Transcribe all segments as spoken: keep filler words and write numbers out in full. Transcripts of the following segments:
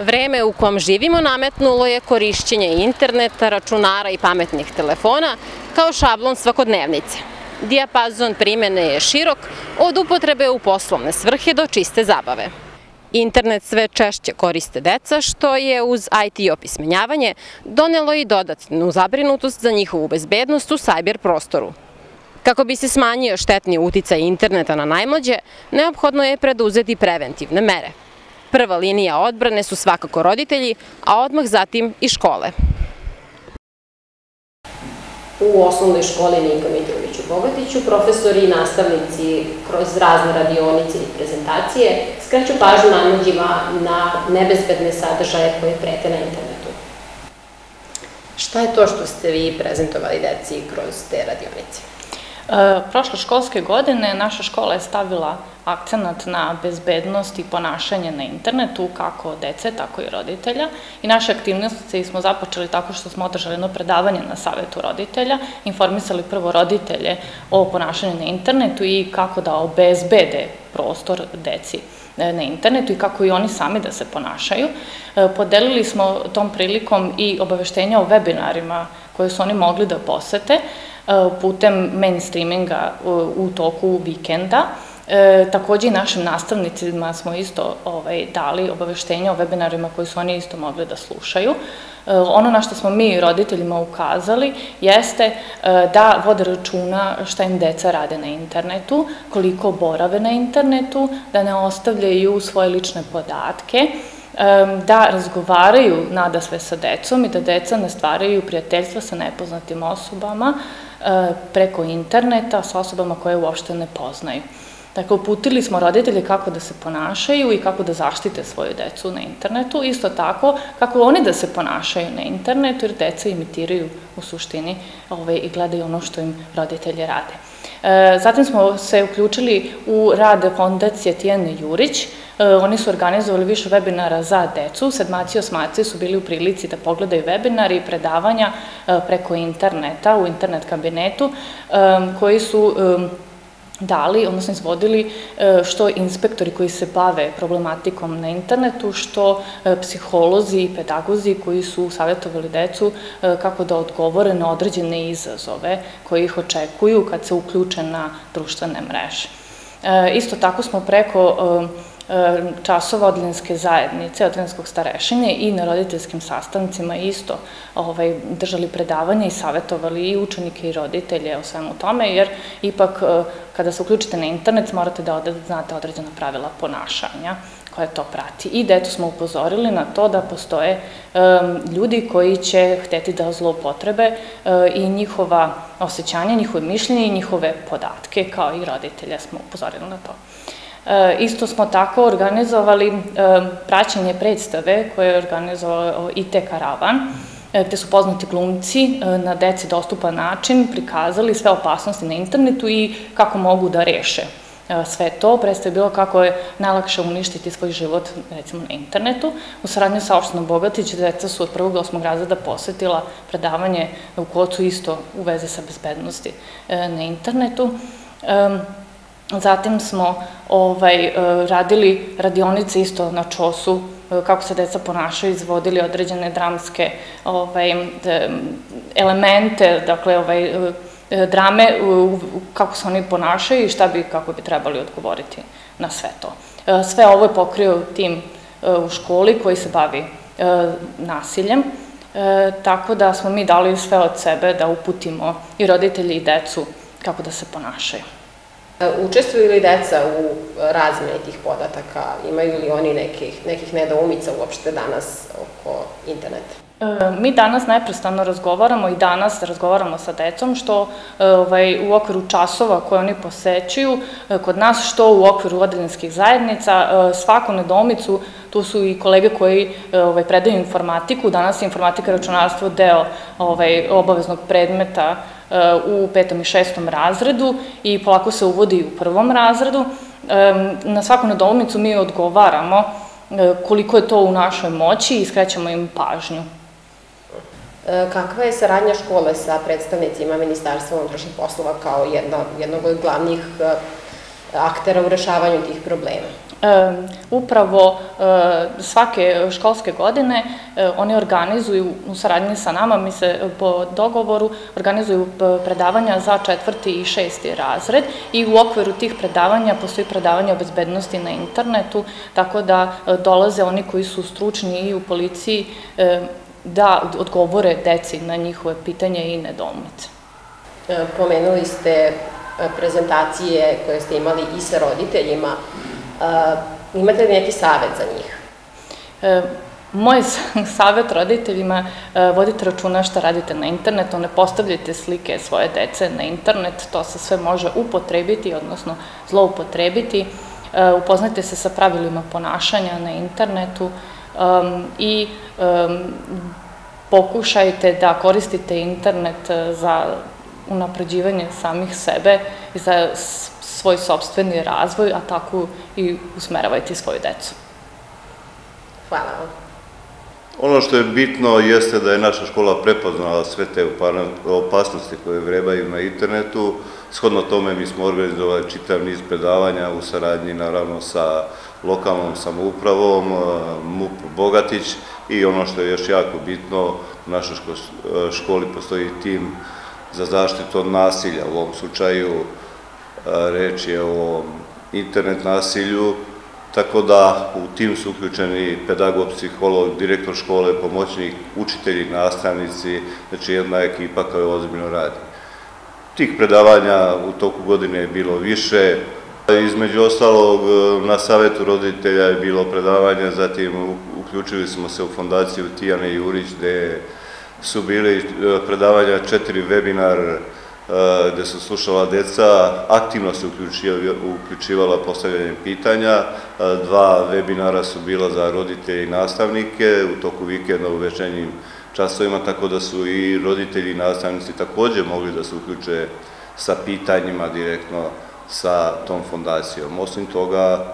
Vreme u kom živimo nametnulo je korišćenje interneta, računara i pametnih telefona kao šablon svakodnevnice. Dijapazon primene je širok, od upotrebe u poslovne svrhe do čiste zabave. Internet sve češće koriste deca, što je uz I T opismenjavanje donelo i dodatnu zabrinutost za njihovu bezbednost u sajber prostoru. Kako bi se smanjio štetni uticaj interneta na najmlađe, neophodno je preduzeti preventivne mere. Prva linija odbrane su svakako roditelji, a odmah zatim i škole. U osnovnoj školi Nika Mitrović u Bogatiću profesori i nastavnici kroz razne radionice i prezentacije skreću pažnju najmlađima na nebezbedne sadržaje koje prete na internetu. Šta je to što ste vi prezentovali deci kroz te radionice? Prošle školske godine naša škola je stavila akcenat na bezbednost i ponašanje na internetu, kako dece, tako i roditelja. I naše aktivnosti smo započeli tako što smo održali jedno predavanje na savetu roditelja, informisali prvo roditelje o ponašanju na internetu i kako da obezbede prostor deci na internetu i kako i oni sami da se ponašaju. Podelili smo tom prilikom i obaveštenja o webinarima koje su oni mogli da posete putem mainstreaminga u toku vikenda. Takođe i našim nastavnicima smo isto dali obaveštenja o webinarima koji su oni isto mogli da slušaju. Ono na što smo mi roditeljima ukazali jeste da vode računa šta im deca rade na internetu, koliko borave na internetu, da ne ostavljaju svoje lične podatke, da razgovaraju nadasve sa decom i da deca ne stvaraju prijateljstva sa nepoznatim osobama preko interneta, sa osobama koje uopšte ne poznaju. Dakle, uputili smo roditelje kako da se ponašaju i kako da zaštite svoju decu na internetu, isto tako kako oni da se ponašaju na internetu, jer deca imitiraju u suštini i gledaju ono što im roditelji rade. Zatim smo se uključili u rad fondacije Tijane Jurić. Oni su organizovali više webinara za decu. Sedmaci i osmaci su bili u prilici da pogledaju webinari i predavanja preko interneta, u internet kabinetu, koji su dali, odnosno izvodili što inspektori koji se bave problematikom na internetu, što psiholozi i pedagozi koji su savjetovali decu kako da odgovore na određene izazove koji ih očekuju kad se uključe na društvene mreže. Isto tako smo preko časova odeljenske zajednice, odeljenskog starešenja i na roditeljskim sastancima isto držali predavanje i savjetovali i učenike i roditelje o svemu tome, jer ipak kada se uključite na internet morate da znate određena pravila ponašanja koje to prati. I decu smo upozorili na to da postoje ljudi koji će hteti da zloupotrebe i njihova osjećanja, njihove mišljenje i njihove podatke, kao i roditelja smo upozorili na to. Isto smo tako organizovali praćenje predstave koje je organizovao I T Karavan, gde su poznati glumci na deci dostupan način prikazali sve opasnosti na internetu i kako mogu da reše sve to. Predstava je bilo kako je najlakše uništiti svoj život, recimo, na internetu. U saradnju sa opštinom Bogatić, deca su od prvog do osmog razreda posetila predavanje u Kocu isto u vezi sa bezbednosti na internetu. Zatim smo radili radionice isto na čosu, kako se deca ponašaju, izvodili određene dramske elemente, dakle, drame, kako se oni ponašaju i šta bi, kako bi trebali odgovoriti na sve to. Sve ovo je pokrio tim u školi koji se bavi nasiljem, tako da smo mi dali sve od sebe da uputimo i roditelji i decu kako da se ponašaju. Učestvuju li deca u razmeni tih podataka? Imaju li oni nekih nedoumica uopšte danas oko interneta? Mi danas neprestano razgovaramo i danas razgovaramo sa decom, što u okviru časova koje oni posećuju kod nas, što u okviru odeljenskih zajednica. Svaku nedoumicu, tu su i kolege koji predaju informatiku. Danas je informatika i računarstvo deo obaveznog predmeta u petom i šestom razredu i polako se uvodi u prvom razredu. Na svaku nedoumicu mi odgovaramo koliko je to u našoj moći i skrećemo im pažnju. Kakva je saradnja škole sa predstavnicima Ministarstva unutrašnjih poslova kao jednog od glavnih aktera u rešavanju tih problema? Upravo svake školske godine oni organizuju u saradnji sa nama, mi se po dogovoru organizuju predavanja za četvrti i šesti razred i u okviru tih predavanja postoji predavanje o bezbednosti na internetu, tako da dolaze oni koji su stručni i u policiji da odgovore deci na njihove pitanje i nedoumice. Pomenuli ste prezentacije koje ste imali i sa roditeljima. Imate li neki savjet za njih? Moj savjet roditeljima, vodite računa šta radite na internetu, ne postavljajte slike svoje dece na internet, to se sve može upotrebiti, odnosno zloupotrebiti. Upoznajte se sa pravilima ponašanja na internetu i pokušajte da koristite internet za unapređivanje samih sebe i za svoj sopstveni razvoj, a tako i usmeravajte svoju decu. Hvala vam. Ono što je bitno jeste da je naša škola prepoznala sve te opasnosti koje vrebaju na internetu. Shodno tome mi smo organizovali čitav niz predavanja u saradnji naravno sa lokalnom samoupravom, MUP Bogatić, i ono što je još jako bitno, u našoj školi postoji tim za zaštitu od nasilja. U ovom slučaju reč je o internet nasilju, tako da u tim su uključeni pedagog, psiholog, direktor škole, pomoćnik, učitelji, nastavnici, znači jedna ekipa koja ozbiljno radi. Tih predavanja u toku godine je bilo više. Između ostalog, na savjetu roditelja je bilo predavanje, zatim uključili smo se u fondaciju Tijane Jurić, gde su bili predavanja, četiri webinar gde su slušala deca, aktivno se uključivala postavljanjem pitanja, dva webinara su bila za roditelje i nastavnike u toku vikenda u večernjim časovima, tako da su i roditelji i nastavnici takođe mogli da se uključe sa pitanjima direktno sa tom fondacijom. Osim toga,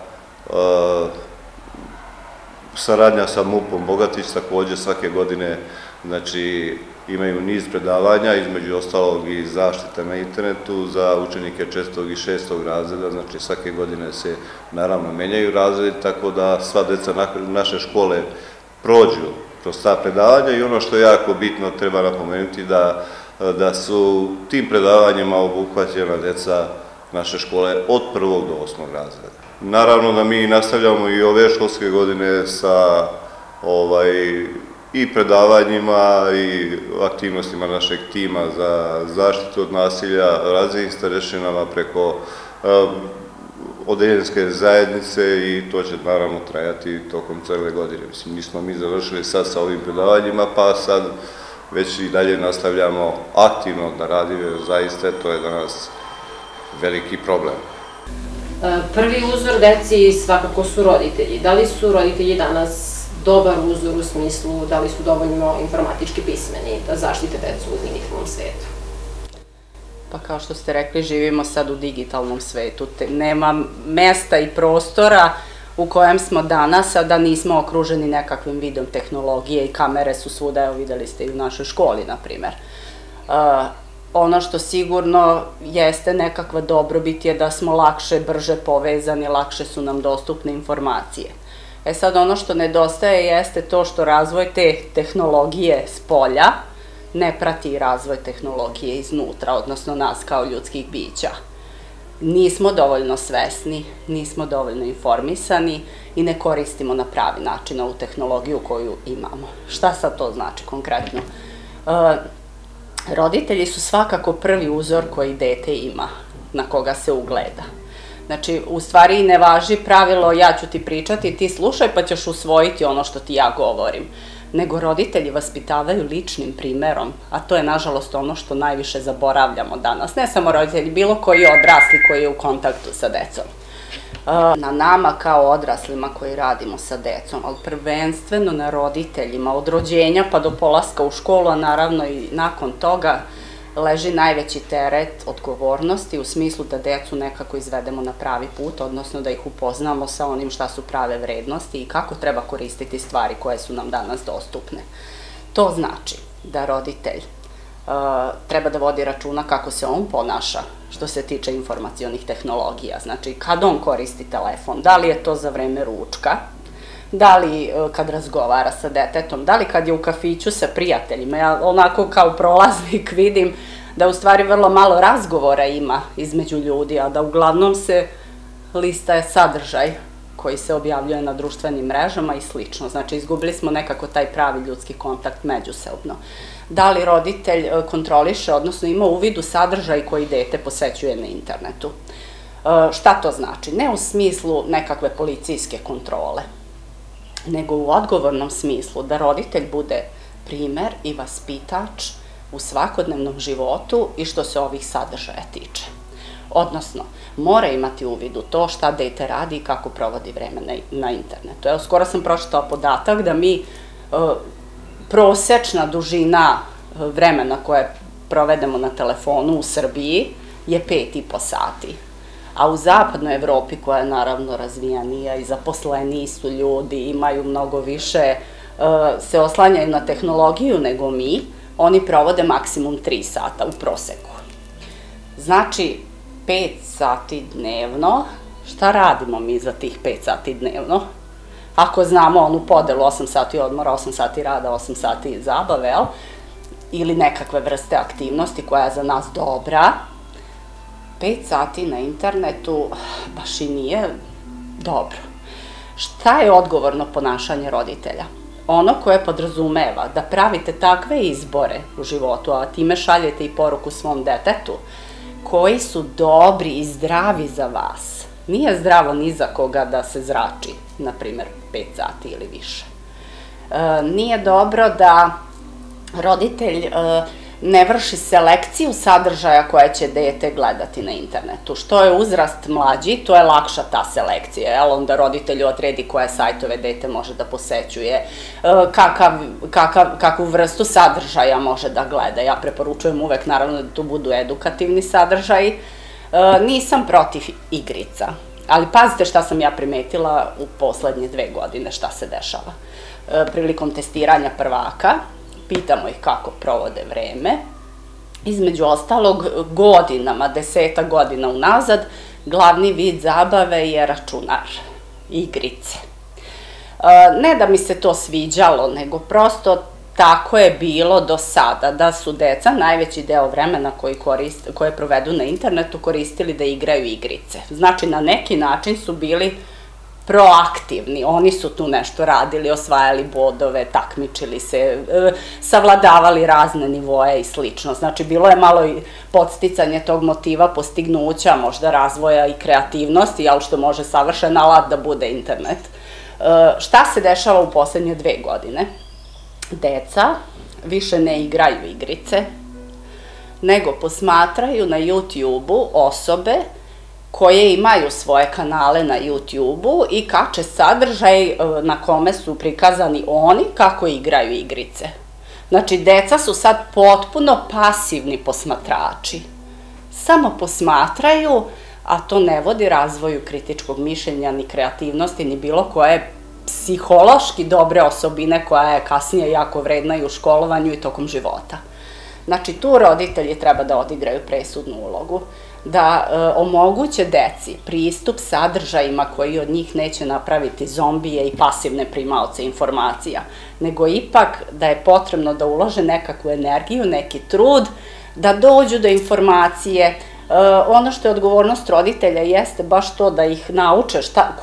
saradnja sa MUP-om Bogatić takođe svake godine, znači, imaju niz predavanja, između ostalog i zaštita na internetu za učenike četvrtog i šestog razreda, znači svake godine se naravno menjaju razredi, tako da sva deca naše škole prođu kroz ta predavanja, i ono što je jako bitno treba napomenuti da su tim predavanjima obuhvaćena deca naše škole od prvog do osmog razreda. Naravno da mi nastavljamo i ove školske godine sa i predavanjima i aktivnostima našeg tima za zaštitu od nasilja, raznim starešinama preko odeljenske zajednice, i to će naravno trajati tokom cele godine. Mislim, nismo mi završili sad sa ovim predavanjima, pa sad već i dalje nastavljamo aktivno da radimo, jer zaista to je danas veliki problem. Prvi uzor deci svakako su roditelji. Da li su roditelji danas dobar uzor u smislu da li su dovoljno informatički pismeni da zaštite decu u digitalnom svetu? Pa kao što ste rekli, živimo sad u digitalnom svetu. Nema mesta i prostora u kojem smo danas, a da nismo okruženi nekakvim vidom tehnologije, i kamere su svuda, evo videli ste i u našoj školi, na primer. Ono što sigurno jeste nekakva dobrobit je da smo lakše, brže povezani, lakše su nam dostupne informacije. E sad, ono što nedostaje jeste to što razvoj te tehnologije s polja ne prati razvoj tehnologije iznutra, odnosno nas kao ljudskih bića. Nismo dovoljno svesni, nismo dovoljno informisani i ne koristimo na pravi način ovu tehnologiju koju imamo. Šta sad to znači konkretno? Roditelji su svakako prvi uzor koji dete ima, na koga se ugleda. Znači, u stvari ne važi pravilo ja ću ti pričati, ti slušaj pa ćeš usvojiti ono što ti ja govorim. Nego roditelji vaspitavaju ličnim primerom, a to je nažalost ono što najviše zaboravljamo danas. Ne samo roditelji, bilo koji odrasli koji je u kontaktu sa decom. Na nama kao odraslima koji radimo sa decom, ali prvenstveno na roditeljima, od rođenja pa do polaska u školu, a naravno i nakon toga, leži najveći teret odgovornosti u smislu da decu nekako izvedemo na pravi put, odnosno da ih upoznamo sa onim šta su prave vrednosti i kako treba koristiti stvari koje su nam danas dostupne. To znači da roditelj treba da vodi računa kako se on ponaša što se tiče informacionih tehnologija. Znači, kad on koristi telefon, da li je to za vreme ručka, da li kad razgovara sa detetom, da li kad je u kafiću sa prijateljima. Ja onako kao prolaznik vidim da u stvari vrlo malo razgovora ima između ljudi, a da uglavnom se listaje sadržaj koji se objavljuje na društvenim mrežama i slično. Znači, izgubili smo nekako taj pravi ljudski kontakt međusobno. Da li roditelj kontroliše, odnosno ima uvid u sadržaj koji dete posećuje na internetu. Šta to znači? Ne u smislu nekakve policijske kontrole, nego u odgovornom smislu da roditelj bude primer i vaspitač u svakodnevnom životu i što se ovih sadržaja tiče. Odnosno, mora imati uvid u to šta dete radi i kako provodi vreme na internetu. Evo, skoro sam pročitala podatak da mi prosečna dužina vremena koje provedemo na telefonu u Srbiji je pet i po sati. A u zapadnoj Evropi, koja je naravno razvijanija i zaposleniji su ljudi, imaju mnogo više, se oslanjaju na tehnologiju nego mi, oni provode maksimum tri sata u proseku. Znači, pet sati dnevno, šta radimo mi za tih pet sati dnevno? Ako znamo onu podelu osam sati odmora, osam sati rada, osam sati zabave, ili nekakve vrste aktivnosti koja je za nas dobra, pet sati na internetu baš i nije dobro. Šta je odgovorno ponašanje roditelja? Ono koje podrazumeva da pravite takve izbore u životu, a time šaljete i poruku svom detetu, koji su dobri i zdravi za vas. Nije zdravo ni za koga da se zrači, na primjer, pet sati ili više. Nije dobro da roditelj ne vrši selekciju sadržaja koje će dete gledati na internetu. Što je uzrast mlađi, to je lakša ta selekcija, jel? Onda roditelj odredi koje sajtove dete može da posećuje, kakvu vrstu sadržaja može da gleda. Ja preporučujem uvek, naravno, da tu budu edukativni sadržaji. Nisam protiv igrica, ali pazite šta sam ja primetila u poslednje dve godine, šta se dešava. Prilikom testiranja prvaka, pitamo ih kako provode vreme. Između ostalog, godinama, deseta godina unazad, glavni vid zabave je računar, igrice. Ne da mi se to sviđalo, nego prosto tako je bilo do sada, da su deca najveći deo vremena koje provedu na internetu koristili da igraju igrice. Znači, na neki način su bili proaktivni, oni su tu nešto radili, osvajali bodove, takmičili se, savladavali razne nivoje i slično. Znači, bilo je malo i podsticanje tog motiva postignuća, možda razvoja i kreativnosti, ali što može savršen alat da bude internet. Šta se dešava u poslednje dve godine? Deca više ne igraju igrice, nego posmatraju na YouTube-u osobe koje imaju svoje kanale na YouTube-u i kače sadržaj na kome su prikazani oni kako igraju igrice. Znači, deca su sad potpuno pasivni posmatrači. Samo posmatraju, a to ne vodi razvoju kritičkog mišljenja, ni kreativnosti, ni bilo koje psihološki dobre osobine koja je kasnije jako vredna i u školovanju i tokom života. Znači, tu roditelji treba da odigraju presudnu ulogu, da omoguće deci pristup sadržajima koji od njih neće napraviti zombije i pasivne primaoce informacija, nego ipak da je potrebno da ulože nekakvu energiju, neki trud, da dođu do informacije. Ono što je odgovornost roditelja jeste baš to da ih nauče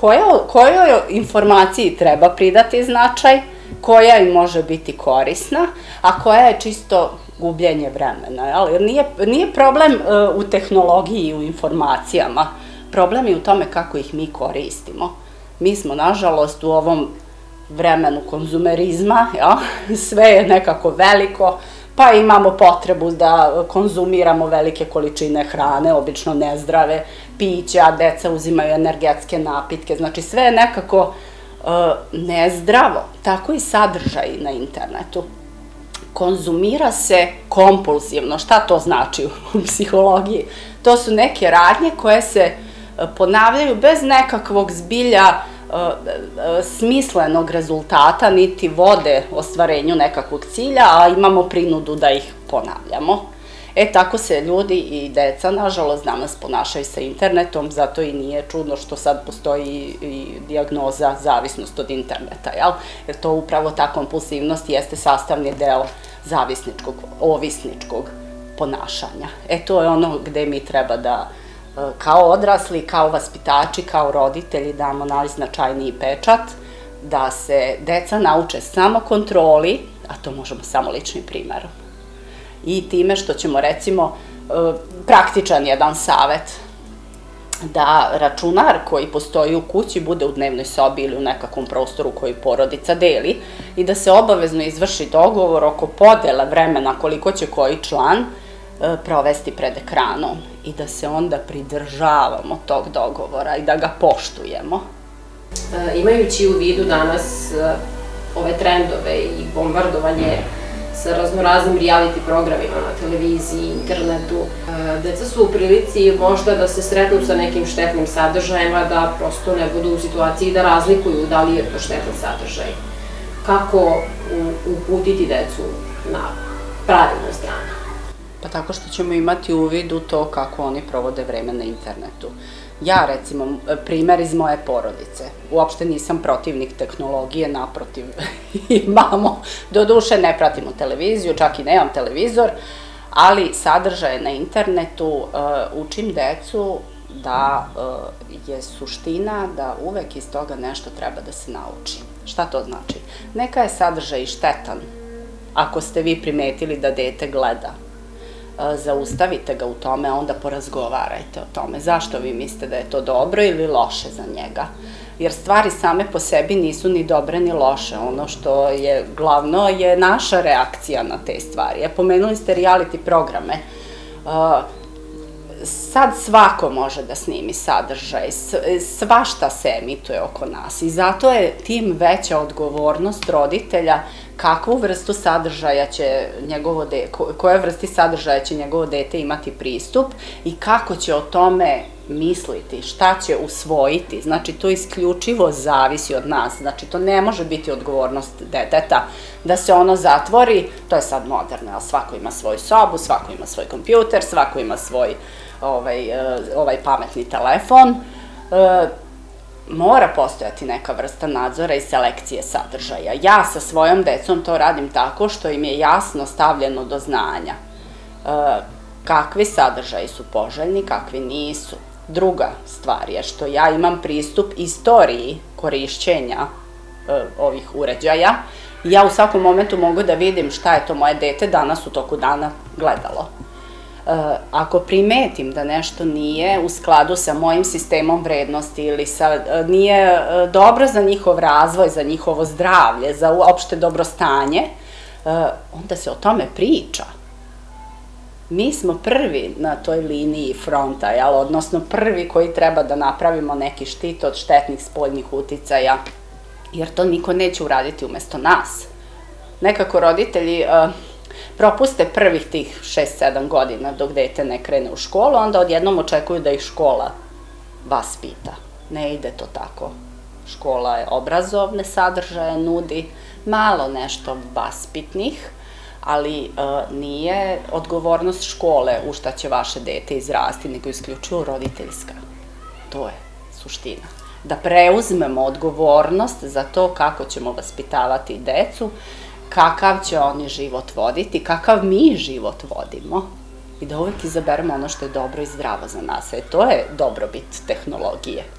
kojoj informaciji treba pridati značaj, koja im može biti korisna, a koja je čisto gubljenje vremena. Jer nije problem u tehnologiji i u informacijama, problem je u tome kako ih mi koristimo. Mi smo, nažalost, u ovom vremenu konzumerizma, sve je nekako veliko, pa imamo potrebu da konzumiramo velike količine hrane, obično nezdrave, pića, deca uzimaju energetske napitke, znači sve je nekako nezdravo, tako i sadržaj na internetu. Konzumira se kompulsivno. Šta to znači u psihologiji? To su neke radnje koje se ponavljaju bez nekakvog zbilja smislenog rezultata, niti vode ostvarenju nekakvog cilja, a imamo prinudu da ih ponavljamo. E, tako se ljudi i deca, nažalost, danas ponašaju sa internetom, zato i nije čudno što sad postoji i dijagnoza zavisnost od interneta, jel? Jer to upravo ta kompulsivnost jeste sastavni deo zavisničkog, ovisničkog ponašanja. E, to je ono gde mi treba da, kao odrasli, kao vaspitači, kao roditelji, damo najznačajniji pečat, da se deca nauče samokontroli, a to možemo samo ličnim primerom. I time što ćemo, recimo, praktičan jedan savet, da računar koji postoji u kući bude u dnevnoj sobi ili u nekakvom prostoru koji porodica deli i da se obavezno izvrši dogovor oko podela vremena koliko će koji član provesti pred ekranom i da se onda pridržavamo tog dogovora i da ga poštujemo. Imajući u vidu danas ove trendove i bombardovanje sa raznoraznim reality programima na televiziji, internetu, deca su u prilici možda da se sretnu sa nekim štetnim sadržajima, da prosto ne budu u situaciji da razlikuju da li je to štetan sadržaj. Kako uputiti decu na pravilnu stranu? Pa tako što ćemo imati uvid u to kako oni provode vreme na internetu. Ja, recimo, primer iz moje porodice. Uopšte nisam protivnik tehnologije, naprotiv, imamo, doduše ne pratimo televiziju, čak i nemam televizor, ali sadržaje na internetu učim decu da je suština da uvek iz toga nešto treba da se nauči. Šta to znači? Neka je sadržaj i štetan, ako ste vi primetili da dete gleda. Zaustavite ga u tome, onda porazgovarajte o tome. Zašto vi mislite da je to dobro ili loše za njega? Jer stvari same po sebi nisu ni dobre ni loše. Ono što je glavno je naša reakcija na te stvari. Pomenuli ste reality programe. Sad svako može da snimi sadržaj, svašta se emituje oko nas i zato je tim veća odgovornost roditelja kakvu vrstu sadržaja će njegovo dete, koje vrsti sadržaja će njegovo dete imati pristup i kako će o tome misliti, šta će usvojiti. Znači, to isključivo zavisi od nas. Znači, to ne može biti odgovornost deteta da se ono zatvori. To je sad moderno, ali svako ima svoju sobu, svako ima svoj kompjuter, svako ima svoj ovaj pametni telefon. Mora postojati neka vrsta nadzora i selekcije sadržaja. Ja sa svojom decom to radim tako što im je jasno stavljeno do znanja kakvi sadržaji su poželjni, kakvi nisu. Druga stvar je što ja imam pristup istoriji korišćenja ovih uređaja i ja u svakom momentu mogu da vidim šta je to moje dete danas u toku dana gledalo. Ako primetim da nešto nije u skladu sa mojim sistemom vrednosti ili nije dobro za njihov razvoj, za njihovo zdravlje, za uopšte dobrostanje, onda se o tome priča. Mi smo prvi na toj liniji fronta, odnosno prvi koji treba da napravimo neki štit od štetnih spoljnih uticaja, jer to niko neće uraditi umesto nas. Nekako roditelji propuste prvih tih šest sedam godina dok dete ne krene u školu, onda odjednom očekuju da ih škola vaspita. Ne ide to tako. Škola je obrazovne sadržaje, nudi malo nešto vaspitnih, ali nije odgovornost škole u šta će vaše dete izrasti, nego isključivo roditeljska. To je suština. Da preuzmemo odgovornost za to kako ćemo vaspitavati decu, kakav će oni život voditi, kakav mi život vodimo i da uvek izaberemo ono što je dobro i zdravo za nas. E, to je dobrobit tehnologije.